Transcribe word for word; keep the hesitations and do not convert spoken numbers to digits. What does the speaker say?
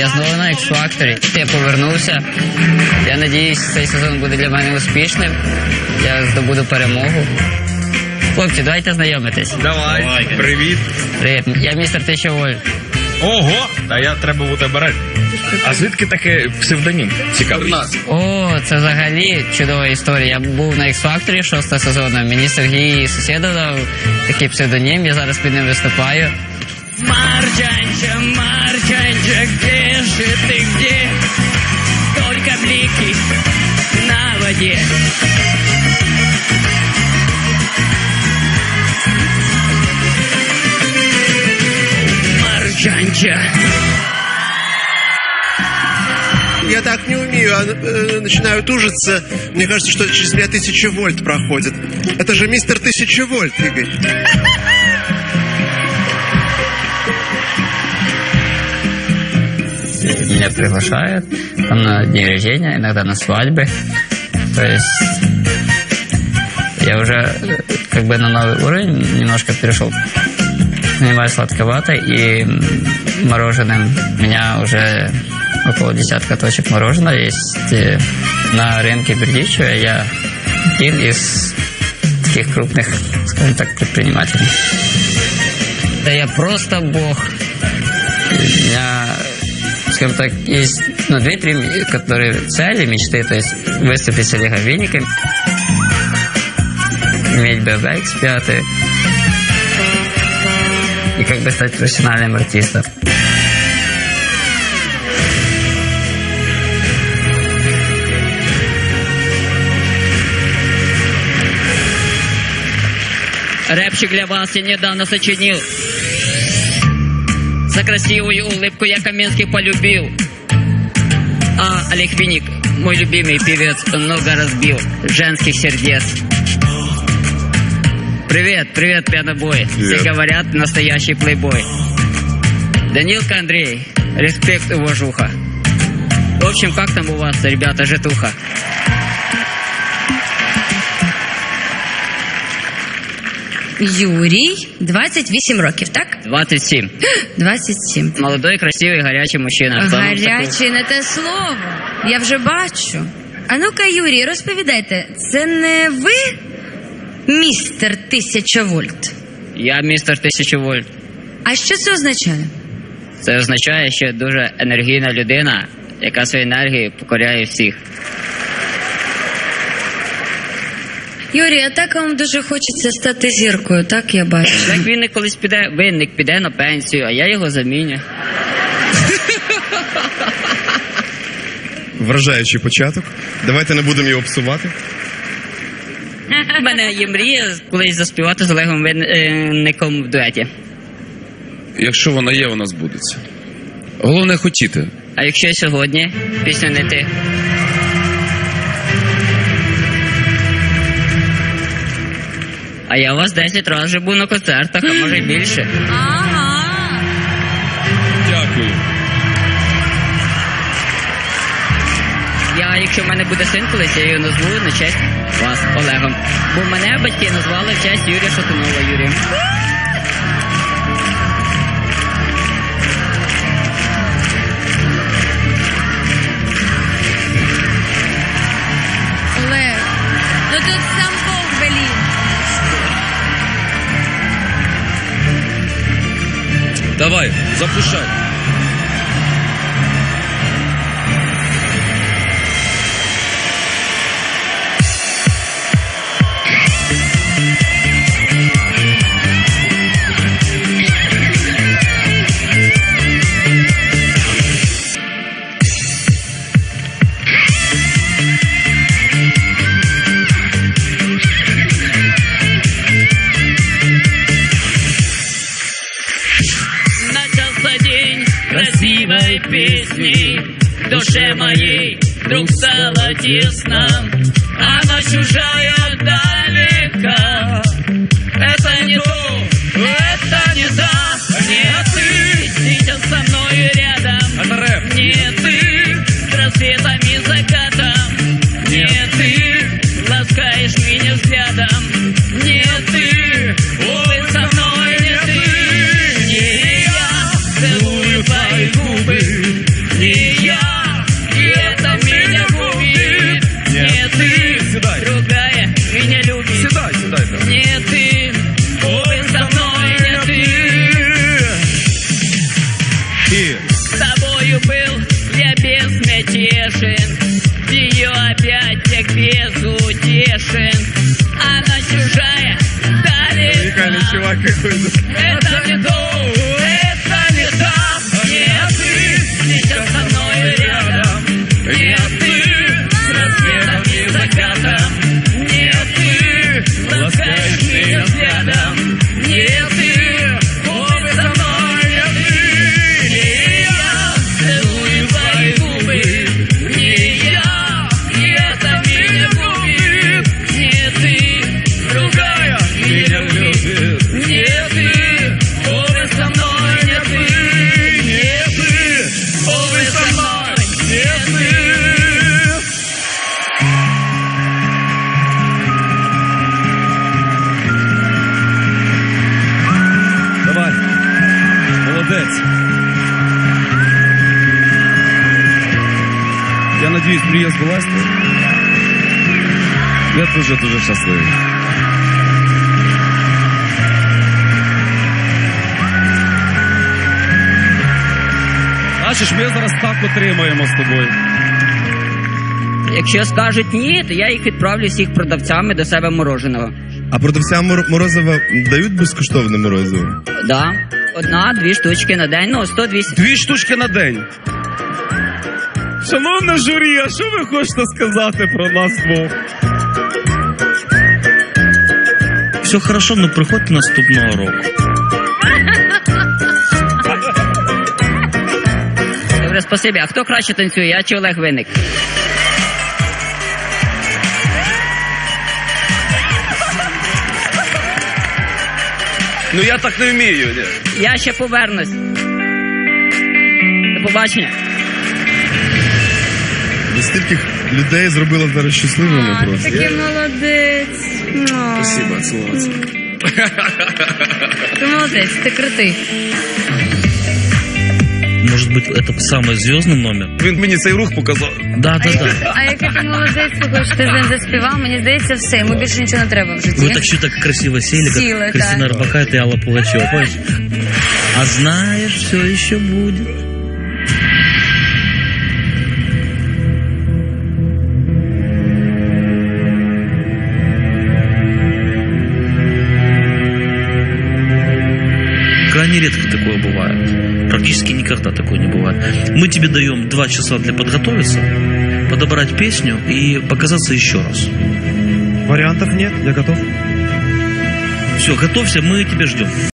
я знову на X-Factor. Я повернувся. Я надіюсь, цей сезон буде для мене успішним. Я здобуду перемогу. Хлопці, давайте знайомитись. Давай. Давай. Привіт. Привіт. Я містер тисяча вольт. Ого! А я треба бути обережним. А звідки такий псевдонім? Цікавий. О, це взагалі чудова історія. Я був на X-Factor шостого сезону. Мені Сергій Сусєдов дав такий псевдонім. Я зараз під ним виступаю. Марджанча, Марджанча, где же ты, где? Только блики на воде. Марджанча. Я так не умею, а, э, начинаю тужиться. Мне кажется, что через меня тысяча вольт проходит. Это же мистер тысяча вольт, Игорь. Меня приглашают там на день рождения, иногда на свадьбы. То есть я уже как бы на новый уровень немножко перешел. Занимаюсь сладковатой и мороженым. У меня уже около десятка точек мороженого есть на рынке Бердичева. Я один из таких крупных, скажем так, предпринимателей. Да я просто бог. У меня, скажем так, есть ну, две-три которые цели, мечты. То есть выступить с Олегом Винником, иметь би эм вэ икс пять и как бы стать профессиональным артистом. Рэпчик для вас я недавно сочинил. За красивую улыбку я Каменских полюбил. А Олег Винник, мой любимый певец, много разбил женских сердец. Привет, привет, пианобой. Все говорят, настоящий плейбой. Данилка Андрей, респект и уважуха. В общем, как там у вас, ребята, житуха? Юрій, двадцять вісім років, так? двадцять сім. двадцять сім. Молодой, красивий, гарячий мужчина. Гарячий, не те слово. Я вже бачу. А ну-ка, Юрій, розповідайте, це не ви містер тисяча вольт? Я містер тисяча вольт. А що це означає? Це означає, що дуже енергійна людина, яка своєю енергією покоряє всіх. Юрій, а так вам дуже хочеться стати зіркою, так я бачу? Як Вінник колись піде, Винник піде на пенсію, а я його заміню. Вражаючий початок. Давайте не будемо його псувати. У мене є мрія колись заспівати з Олегом Винником в дуеті. Якщо вона є, вона збудеться. Головне хотіти. А якщо сьогодні пісню не ти? А я у вас десять разів вже був на концертах, а може й більше. Ага. Дякую. Я, якщо в мене буде син колись, я його назву на честь вас, Олегом. Бо мене батьки назвали в честь Юрія Шатунова Юрія. Олег, ну тут сам Бог велів. Давай, запушай. Красивой песни в душе моей вдруг стало тесно. Она чужая далека. Это не то, это не та. Не ты сейчас со мной рядом. Не ты с рассветом и закатом. Не ты ласкаешь меня взглядом. Не ты, ой, со мной не ты. Не я целую твои губы. Так, Это не то, это не так. Нет, ты сейчас со мной рядом. Нет, ты с рассветом и закатом. Нет, ты ласкаешь меня взглядом. Нет, ты обе со мной. Нет, ты не я целую твои губы. Не я, и это меня губит. Не ты, другая меня любит. Не ты, обе со мной. Не ты, не ты, обе со мной. Не ты. давай. Молодець. Я надіюсь, мрія збулась. Я дуже-дуже щасливий. Бачиш, ми зараз так отримаємо з тобою. Якщо скажуть ні, то я їх відправлю всіх продавцями до себе мороженого. А продавцям мор- морозива дають безкоштовне морозиво? Да. Одна-дві штучки на день, ну, сто-двісті. Дві штучки на день. Шановне журі, а що ви хочете сказати про нас двох? Все хорошо, но приходьте наступного року. Добре, спасибі. А хто краще танцює, я чи Олег Винник? Ну я так не вмію. Ні. Я ще повернусь. До побачення. Ви стільки людей зробила зараз щасливими А, ти просто. такий молодець. О, Спасибо, цілуватися. Ти молодець, ти крутий. Может быть, это самый звездный номер? Він мені цей рух показав. Да, А да, який, да. а який ти молодець, слухай, що ти з ним заспівав, мені здається, все, йому більше нічого не треба в житті. Вы так еще так красиво сели, как Силы, Кристина да. Орбакайте и Алла Пугачева, помнишь? А знаешь, все еще будет. Крайне редко такое бывает. Практически никогда такое не бывает. Мы тебе даем два часа для подготовиться, подобрать песню и показаться еще раз. Варіантів нет, я готов. Все, готовься, мы тебя ждем.